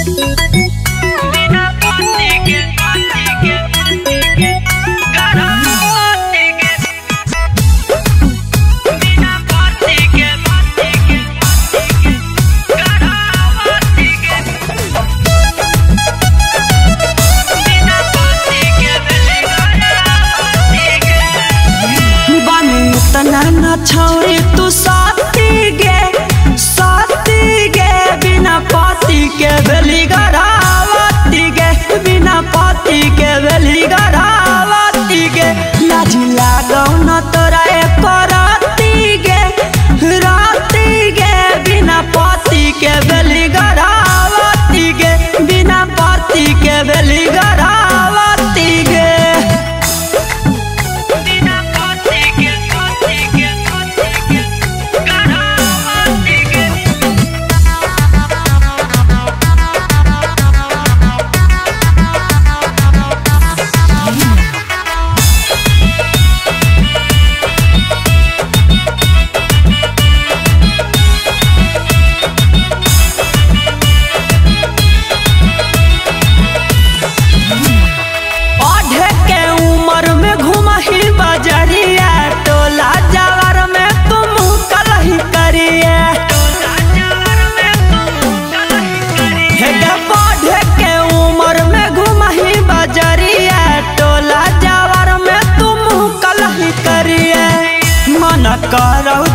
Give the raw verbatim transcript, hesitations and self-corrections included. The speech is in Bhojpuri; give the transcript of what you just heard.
छौरी तू साथी गे साथी गे बिना पाती के बेली गरावती गे बिना पाती के बेली गरावती गे लाजी लागौ न तोरा एक राती गे राती गे बिना पाती के बेली गरावती गे बिना पाती के बेली गरावती गे करो